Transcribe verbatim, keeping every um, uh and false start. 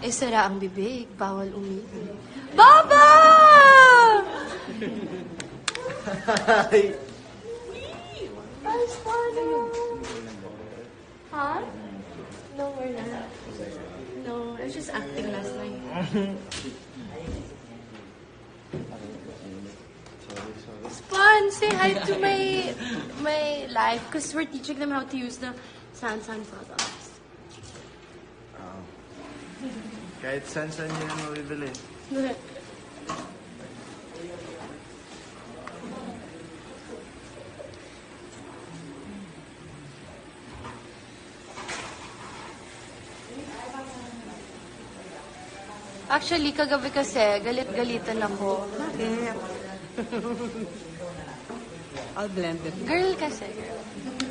Eh, sara ang bibig. Bawal umihi. Baba! Ay. Ay, paano? Ha? No, we're not. No, I was just acting last night. Spawn, say hi to my my life because we're teaching them how to use the Sansan products. Ah. Kahit saan-saan nyo na mabibili. Actually, kagabi kasi, galit-galitan ako. Bakit? I'll blend it. Girl kasi, girl.